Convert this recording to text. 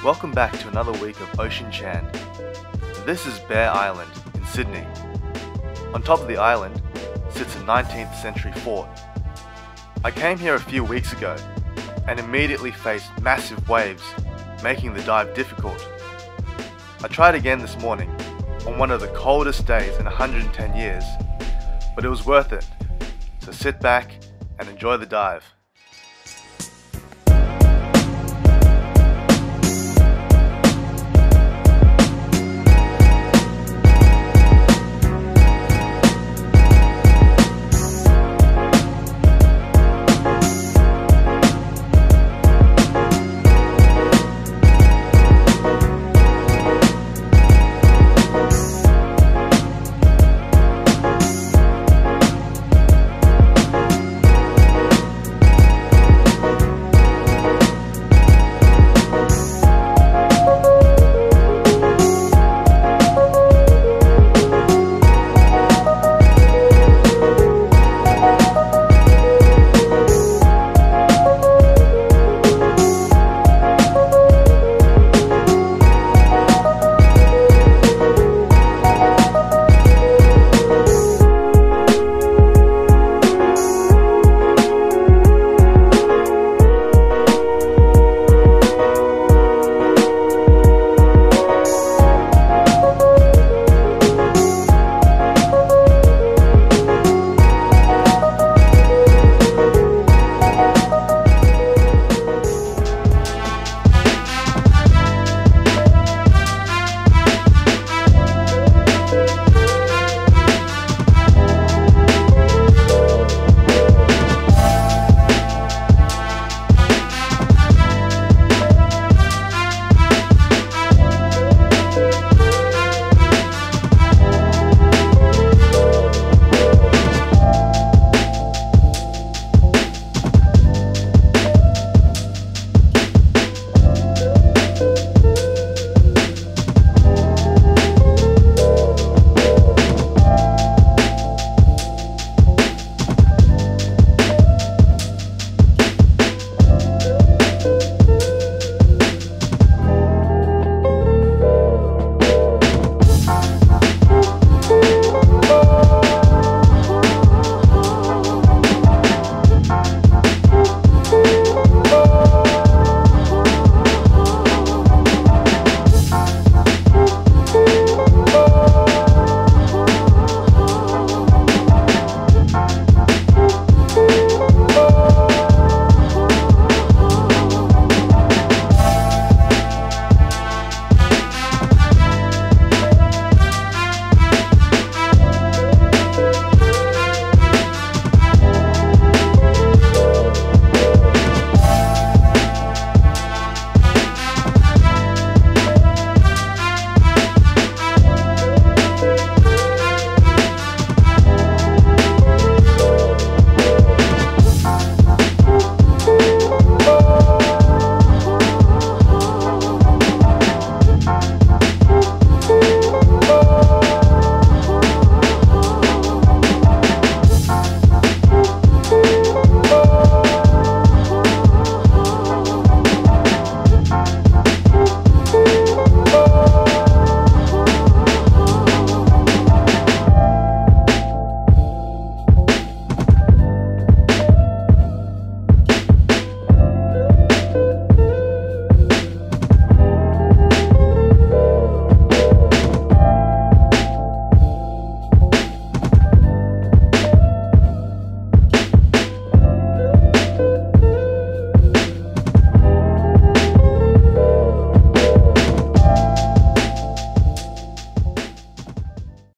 Welcome back to another week of OceanChan. This is Bear Island in Sydney. On top of the island sits a 19th century fort. I came here a few weeks ago and immediately faced massive waves, making the dive difficult. I tried again this morning on one of the coldest days in 110 years, but it was worth it, so sit back and enjoy the dive.